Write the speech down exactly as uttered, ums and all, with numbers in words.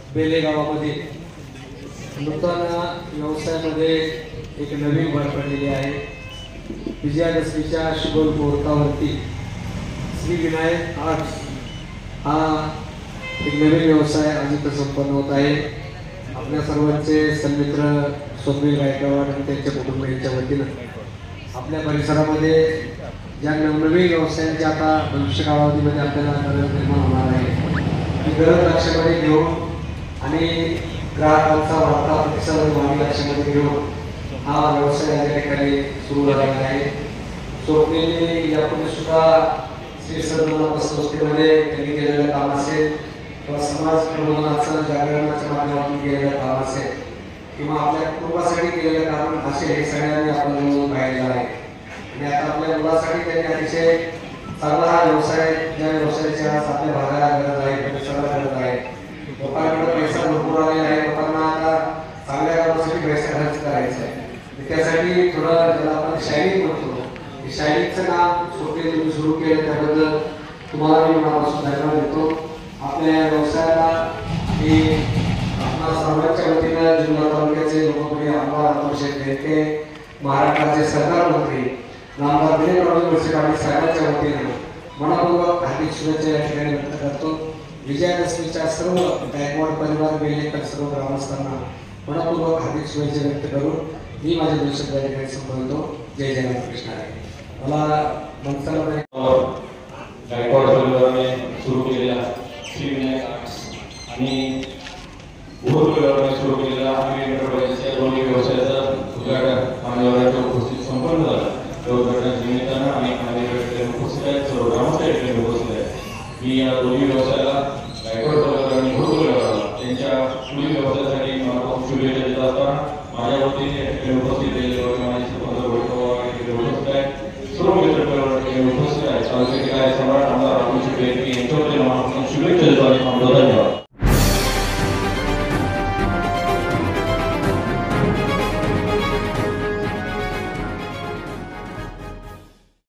बेले गावामध्ये नूतन व्यवसायामध्ये एक नवीन भर पडलेली आहे। विजयादशमीच्या शुभ मुहूर्तावरती श्री विनायक आर्ट्स हा एक नवीन व्यवसाय आज इथं संपन्न होत आहे। आपल्या सर्वांचे सन्मित्र सोमवीर गायकवाड आणि त्यांच्या कुटुंबियांच्या वतीनं आपल्या परिसरामध्ये ज्या नवनवीन व्यवसायांची आता भविष्य कालावधीमध्ये आपल्याला गरज निर्माण होणार आहे, ती गरज लक्षामध्ये घेऊन आणि ग्राहकांचा वाढता प्रतिसाद मागणी लक्षामध्ये घेऊन हा व्यवसाय या ठिकाणी सुरू झालेला आहे। स्वप्नीलने यापूर्वी सुद्धा श्री सद्गुरू संस्थेमध्ये त्यांनी केलेलं काम असेल किंवा समाज प्रबोधनाचं जागरणाच्या माध्यमातून केलेलं काम असेल किंवा आपल्या कुटुंबासाठी केलेलं काम असेल, हे सगळ्यांनी आपण पाहिलेलं आहे। आणि आता आपल्या मुलासाठी त्यांनी अतिशय चांगला हा व्यवसाय, ज्या व्यवसायाची आज आपल्या भागाला गरज आहे, परिसराला गरज आहे, लोकांकडे पैसा भरपूर आलेला आहे, लोकांना आता चांगल्या कामासाठी पैसा खर्च करायचा आहे। त्यासाठी थोडं ज्याला आपण शायनिंग म्हणतो, हे शायनिंगचं काम स्वप्नील तुम्ही सुरू केलं त्याबद्दल तुम्हाला मी मनापासून धन्यवाद देतो। आपल्या या व्यवसायाला मी आपल्या सर्वांच्या वतीनं जुन्नर तालुक्याचे लोकप्रिय आमदार अतुल बेनके, महाराष्ट्राचे सहकार मंत्री नामदार दिलीपराव वळसे पाटील साहेबांच्या वतीनं मनपूर्वक हार्दिक शुभेच्छा या ठिकाणी व्यक्त करतो। विजयादशमीच्या सर्व गायकवाड परिवार बेलेकर सर्व ग्रामस्थांना मनपूर्वक हार्दिक शुभेच्छा व्यक्त करून मी माझ्या दिवसात या ठिकाणी संपवतो। जय जय कृष्ण आहे। मला मंचाला गायकवाड परिवाराने सुरू केलेला श्री विनायक आर्ट्स आणि भोर परिवाराने सुरू केलेला आम्ही एंटरप्राइजेसच्या दोन्ही व्यवसायाचं उद्घाटन मान्यवरांच्या उपस्थित संपन्न झालं। त्या उद्घाटनाच्या निमित्तानं आणि माझ्या उपस्थित आहेत, सर्व ग्रामस्थ या ठिकाणी उपस्थित आहेत। मी या दोन्ही व्यवसायाला गायकवाड परिवार आणि भोर परिवाराला त्यांच्या पुढील व्यवसायासाठी मला शुभेच्छा देत असताना माझ्या वतीने या ठिकाणी उपस्थित माझे सरपंच उपस्थित आहेत, सर्व मित्र परिवार उपस्थित आहेत। तालुक्यातील काय सम्राट आमदार अतुल बेनके यांच्या वतीने शुभेच्छा देतो आणि धन्यवाद।